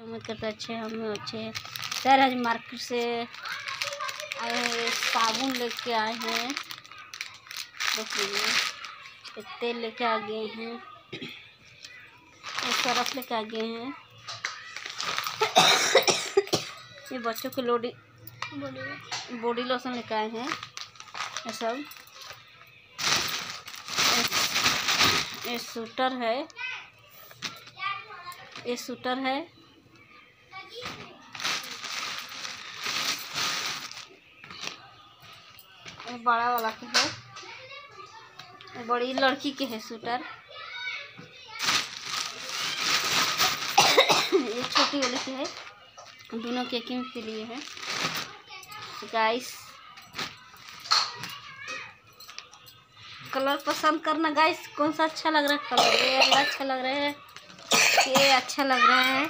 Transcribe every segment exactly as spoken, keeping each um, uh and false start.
उम्मीद करते अच्छे हम अच्छे हैं। सर आज मार्केट से आए हैं, साबुन लेके आए हैं, देखिए तेल लेके आ गए हैं, सरफ लेके आ गए हैं। ये बच्चों के लोडी बॉडी लोशन लेके आए हैं। ये सब ये सूटर है, ये सूटर है, ये बड़ा वाला के है, ये बड़ी लड़की के है सूटर, ये छोटी वाली के है, दोनों केकिंग के लिए है। गाइस कलर पसंद करना गाइस, कौन सा अच्छा लग रहा है कलर, ये वाला अच्छा लग रहा है, ये अच्छा लग रहा है।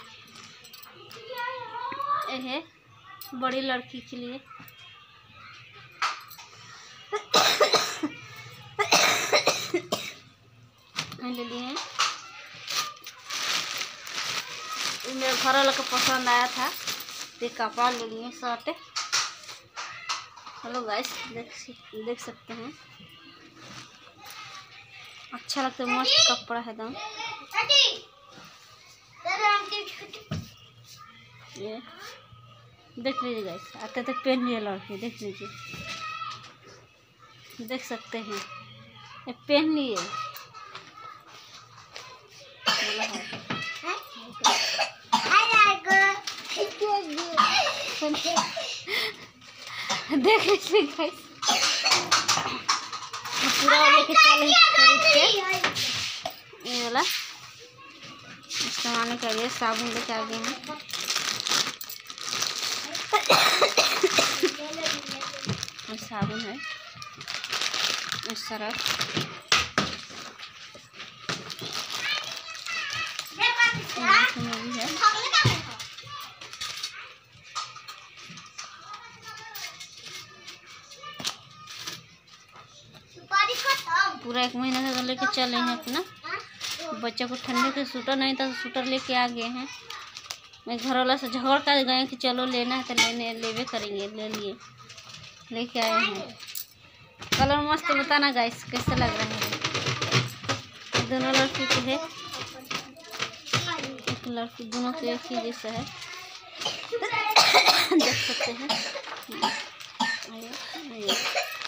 ये है बड़ी लड़की के लिए, ले लिए हैं। मेरे घर वाला को पसंद आया था, ये कपड़ा ले लिए शर्ट। हेलो गाइस, देख देख सकते हैं, अच्छा लगता है, मस्त कपड़ा है एकदम। ये देख लीजिए गाइस, आते तक पहन लिए लड़के, देख लीजिए, देख सकते हैं, ये पहन लिए। देख लीजिए गाइस, पूरा लेके चले खरीद के। ये वाला सामान का ये साबुन लेके आ गए हैं। ये साबुन है, ये सरफ, भी है। पूरा एक महीना से लेके चले हैं अपना। बच्चा को ठंडे के सूटर नहीं था तो सूटर लेके आ गए हैं। मैं घर वाला से झगड़ कर गए कि चलो लेना है तो लेने लेवे करेंगे, ले लिए, लेके आए हैं। कलर मस्त, बताना गाइस कैसे लग रहा है। दोनों लड़की के है, एक लड़की, दोनों के एक ही जैसा है, देख सकते हैं।